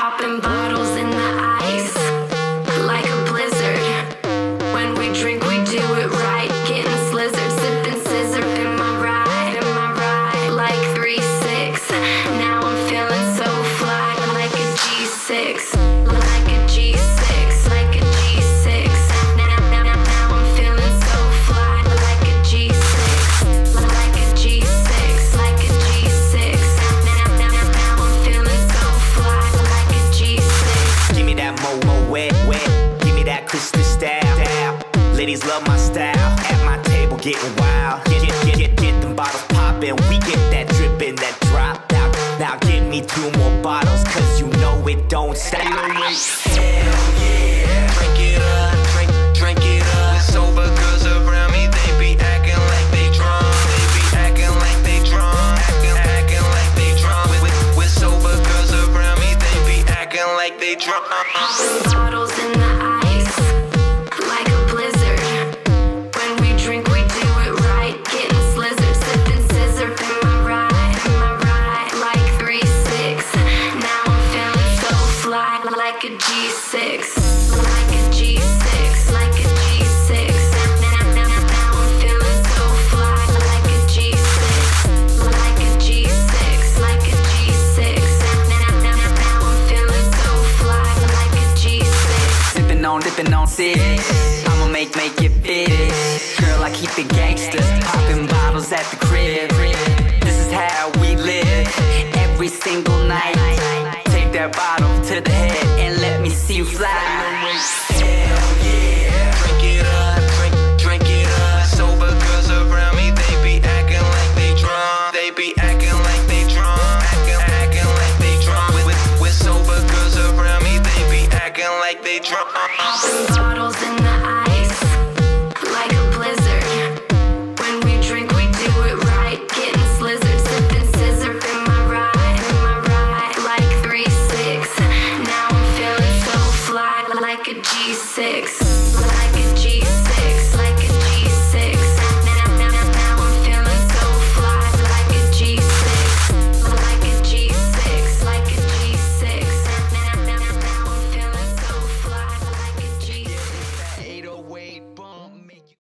Popping bottles in the ice like a blizzard. When we drink, we do it right. Getting slizzard, sipping scissor in my ride, like 3-6. Now I'm feeling so fly, like a G6, like a G6, like a G6. Now I'm feeling so fly, like a G6, like a G6, like a G6. Now I'm feeling so fly, like a G6. Give me that mo wet, give me that Christmas style. Ladies love my style. At my table getting wild. Get them bottles poppin'. We get that drippin', that drop out. Now give me 2 more bottles, cause you know it don't stop. Hell yeah. Drink it up, drink it up. Sober girls around me, they be acting like they drunk. They be acting like they drunk. Acting like they drunk. With sober girls around me, they be acting like they drunk. Popping bottles in the ice like a blizzard. When we drink, we do it right. Getting slizzard, sipping scissor in my ride, like 3-6. Now I'm feeling so fly, like a G6, like a G6, like a G6. Now I'm feeling so fly, like a G6, like a G6, like a G6. Now I'm feeling so fly, like a G6. Dipping on 6. I'ma make it big. Girl, I keep it gangsters. Popping bottles at the crib. This is how we live every single night. Take that bottle to the head and let me see you fly. Hell yeah. Drink it up, drink it up. Sober girls around me, they be acting like they drunk. They be acting like they drunk. Acting like they drunk. With sober girls around me, they be acting like they drunk. Popping bottles in the ice like a blizzard. When we drink, we do it right. Getting slizzard, sipping scissor in my ride, like 3-6. Now I'm feeling so fly, like a G6.